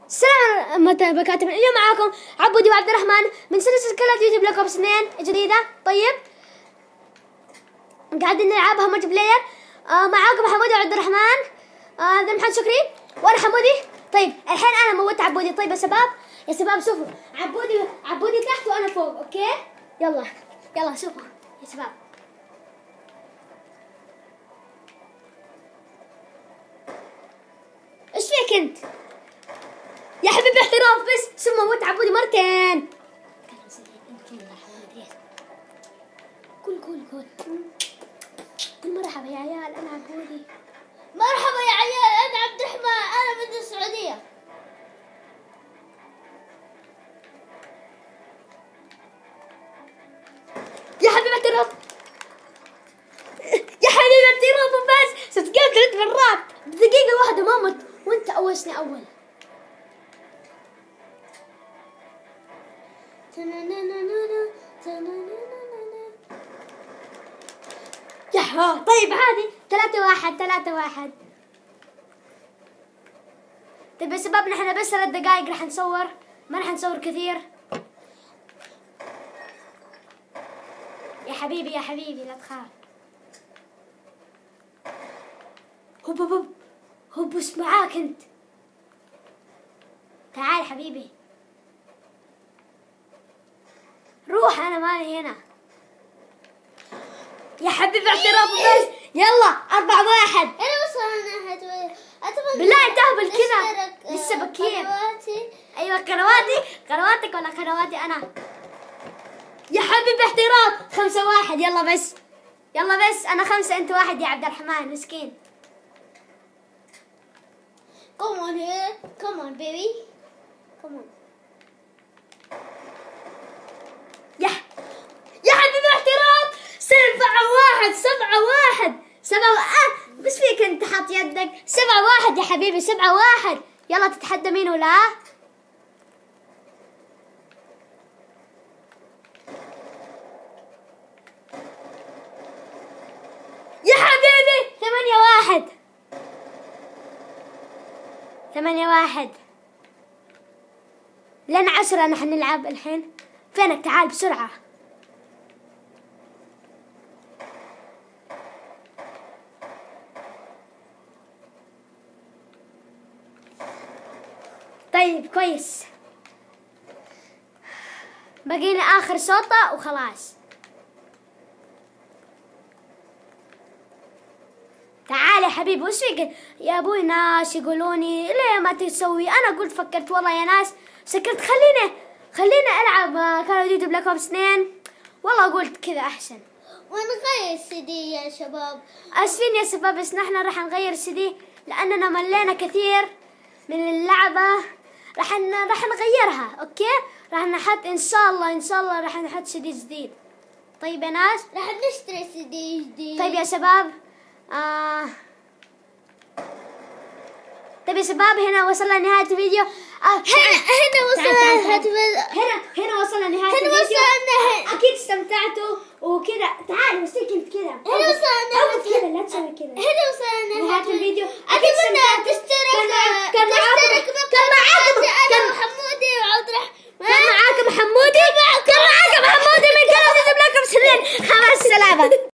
السلام عليكم بكاتب. اليوم معاكم عبودي وعبد الرحمن من سلسلة يوتيوب بلاك اوبس 2 جديدة. طيب قاعدين نلعبها ملتي بلاير. معاكم حمودي وعبد الرحمن. هذا محمد شكري وانا حمودي. طيب الحين انا موت عبودي. طيب يا شباب شوفوا عبودي تحت وانا فوق. اوكي يلا شوفوا يا شباب. ايش فيك انت يا حبيبي؟ احتراف بس ثم موت عبودي مرتين. قول مرحبا يا عيال، انا عبودي. مرحبا يا عيال، انا عبد الرحمن، انا من السعودية. يا حبيبي احتراف يا حبيبي احتراف بس ستقابل 3 مرات بدقيقة واحدة ما مت وانت اوشني اول. يا طيب عادي 3-1. طيب يا شباب نحن بس 3 دقايق راح نصور، ما راح نصور كثير. يا حبيبي لا تخاف. هوب بس معاك انت. تعال حبيبي روح، انا مالي هنا. يا حبيبي اعتراف بس. يلا 4-1. انا وصلنا بالله تهبل كذا لسه بكير. ايوه قنواتك ولا قنواتي انا. يا حبيبي احتراف 5-1. يلا بس انا 5 انت 1 يا عبد الرحمن مسكين. Come on here, come on baby, come on. يا حبيبي احتراف 7-1. بس فيك انت حاط يدك. 7-1 يا حبيبي 7-1. يلا تتحدى مين ولا؟ يا حبيبي 8-1. لنا 10 نحن نلعب الحين. فينك؟ تعال بسرعة. طيب كويس، بقينا آخر شوطة وخلاص. تعال يا حبيبي. وش فيك يا ابوي؟ ناس يقولوني ليه ما تسوي. انا قلت فكرت والله يا ناس سكرت. خلينا العب كول اوف ديوتي بلاك اوبس 2. والله قلت كذا احسن. ونغير CD يا شباب. اسفين يا شباب بس نحن راح نغير CD لاننا ملينا كثير من اللعبة. راح نغيرها. اوكي راح نحط ان شاء الله راح نحط CD جديد. طيب يا ناس راح نشتري CD جديد. طيب يا شباب طيب يا شباب هنا وصلنا لنهاية الفيديو. هنا وصلنا لنهاية هنا وصلنا لنهاية الفيديو. أكيد استمتعتوا وكذا. تعال مسكين كذا. هنا وصلنا كذا لا تسوي كذا. هنا وصلنا نهاية الفيديو.